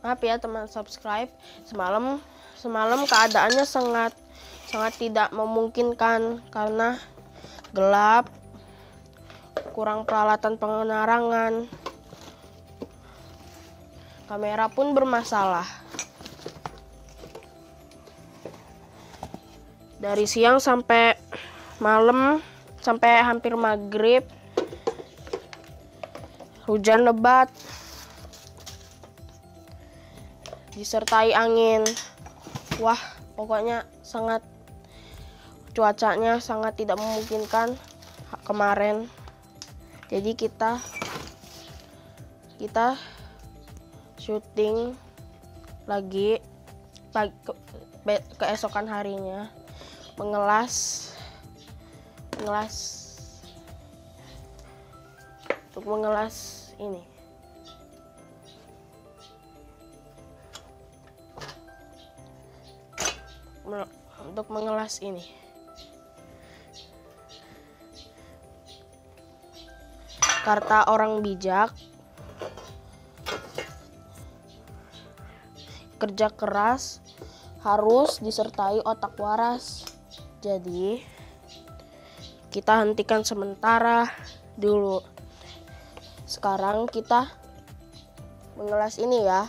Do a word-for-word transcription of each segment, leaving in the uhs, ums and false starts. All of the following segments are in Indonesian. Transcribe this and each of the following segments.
Maaf ya teman subscribe, semalam semalam keadaannya sangat sangat tidak memungkinkan karena gelap, kurang peralatan penerangan, kamera pun bermasalah. Dari siang sampai malam, sampai hampir maghrib, hujan lebat disertai angin. Wah, pokoknya sangat cuacanya sangat tidak memungkinkan kemarin. Jadi kita kita syuting lagi pagi, ke, keesokan harinya, mengelas mengelas untuk mengelas ini. Untuk mengelas ini. Kata orang bijak, kerja keras harus disertai otak waras. Jadi, kita hentikan sementara dulu. Sekarang kita mengelas ini ya.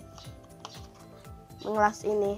Mengelas ini.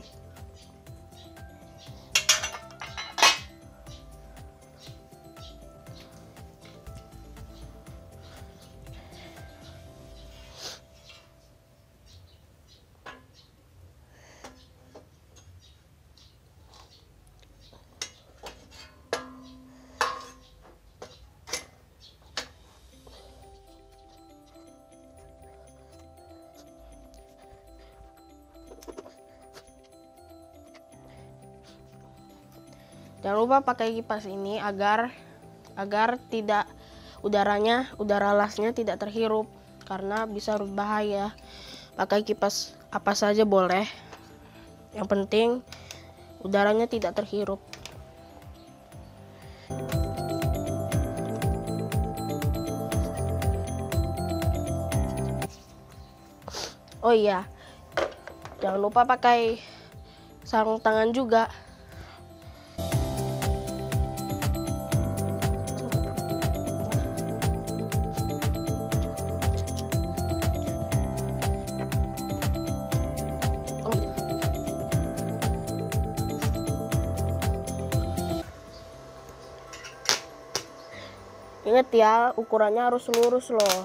Jangan lupa pakai kipas ini agar agar tidak udaranya udara lasnya tidak terhirup karena bisa berbahaya. Pakai kipas apa saja boleh. Yang penting udaranya tidak terhirup. Oh iya, jangan lupa pakai sarung tangan juga. Ingat ya, ukurannya harus lurus loh.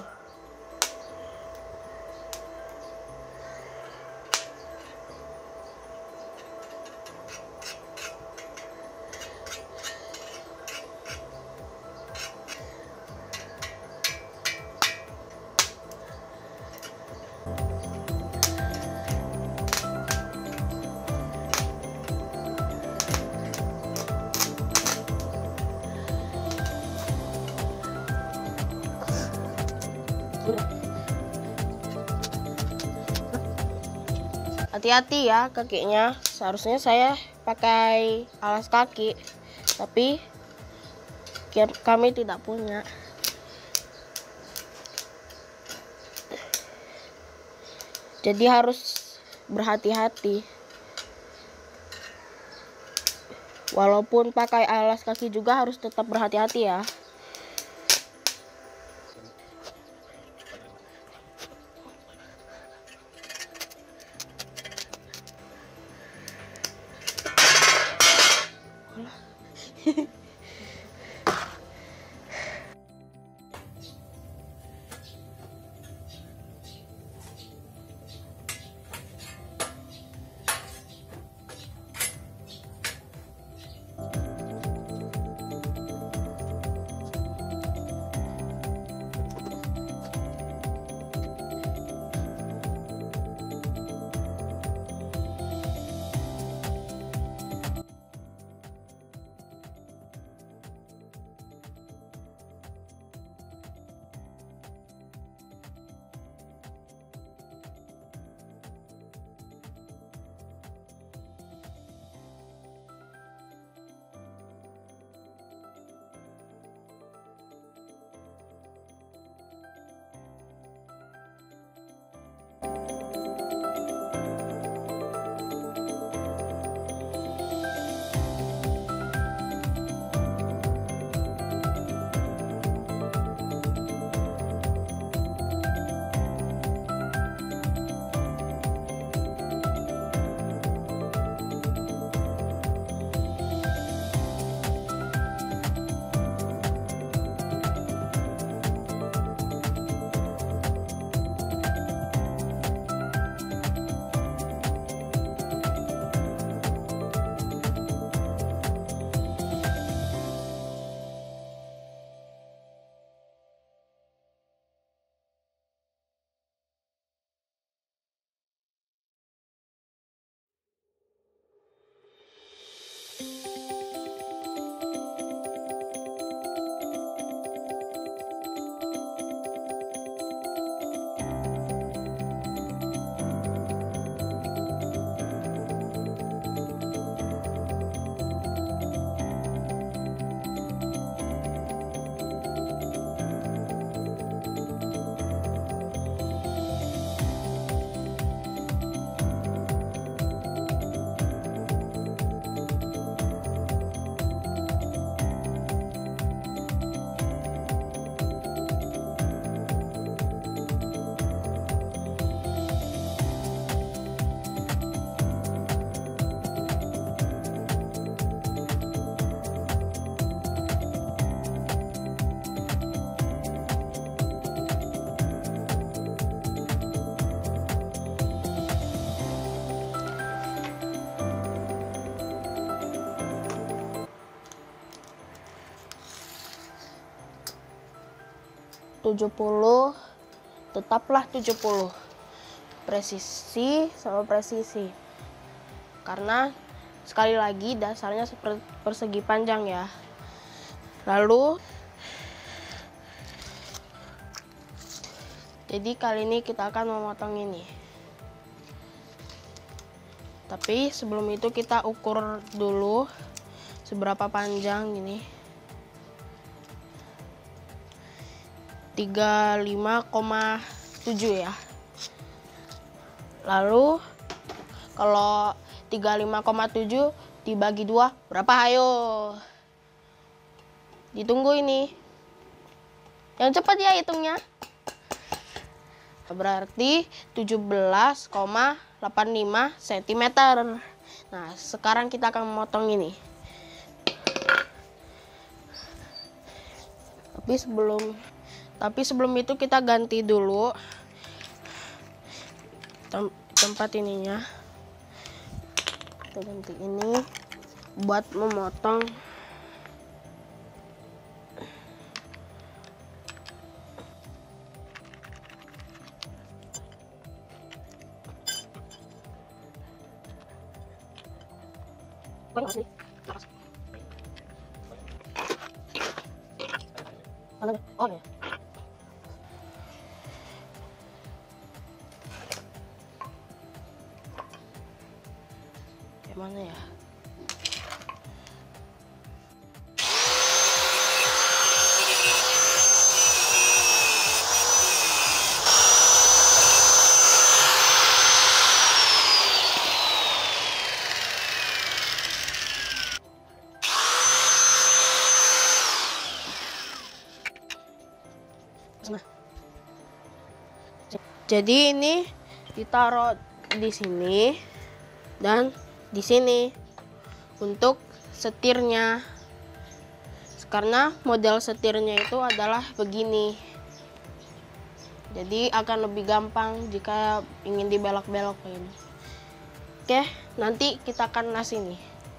Hati-hati ya kakinya. Seharusnya saya pakai alas kaki, tapi kami tidak punya. Jadi harus berhati-hati. Walaupun pakai alas kaki juga harus tetap berhati-hati ya. tujuh puluh, tetaplah tujuh puluh. Presisi sama presisi. Karena sekali lagi dasarnya seperti persegi panjang ya. Lalu jadi kali ini kita akan memotong ini. Tapi sebelum itu kita ukur dulu seberapa panjang ini. tiga puluh lima koma tujuh ya. Lalu kalau tiga puluh lima koma tujuh dibagi dua berapa? Ayo. Ditunggu ini. Yang cepat ya hitungnya. Berarti tujuh belas koma delapan lima sentimeter. Nah, sekarang kita akan memotong ini. Tapi sebelum Tapi sebelum itu kita ganti dulu tem tempat ininya. Kita ganti ini buat memotong. Oh ya. Mana ya? Jadi ini ditaruh di sini dan di sini untuk setirnya. Karena model setirnya itu adalah begini. Jadi akan lebih gampang jika ingin dibelok-belokin. Oke, nanti kita akan las ini.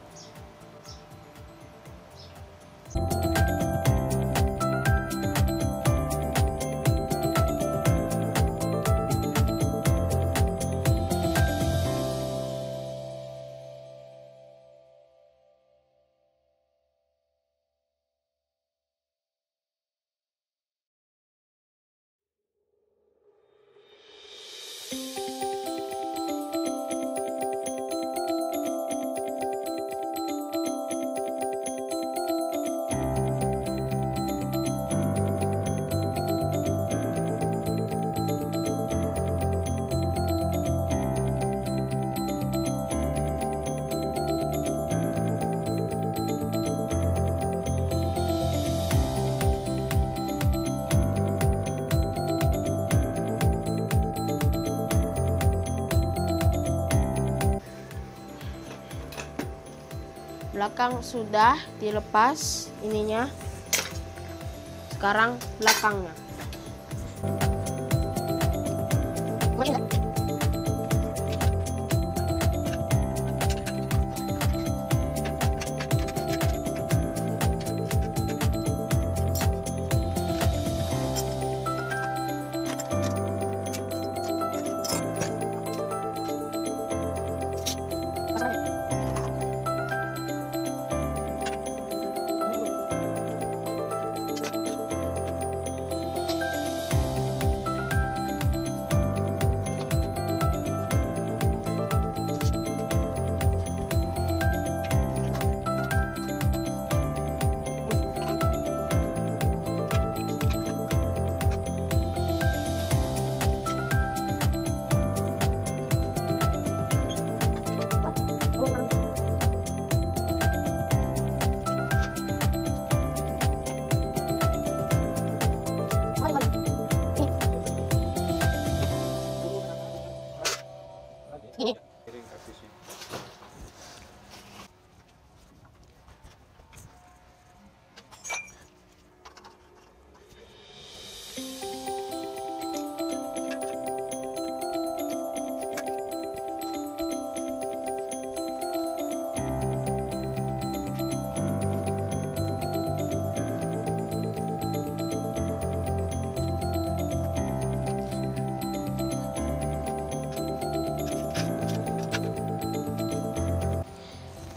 Belakang sudah dilepas ininya. Sekarang belakangnya.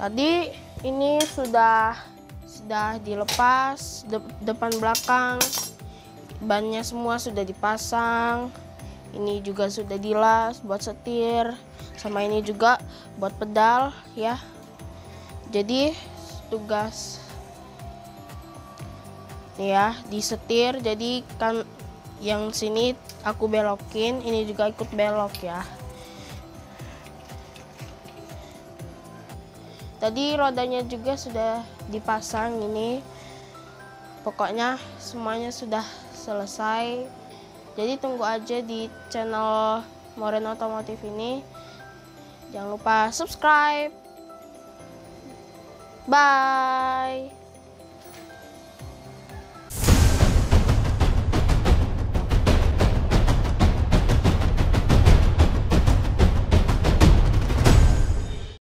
Tadi ini sudah sudah dilepas de depan belakang, bannya semua sudah dipasang. Ini juga sudah dilas buat setir, sama ini juga buat pedal ya. Jadi tugas nih ya disetir, jadi kan yang sini aku belokin, ini juga ikut belok ya. Tadi rodanya juga sudah dipasang ini. Pokoknya semuanya sudah selesai. Jadi tunggu aja di channel Moren Otomotif ini. Jangan lupa subscribe. Bye.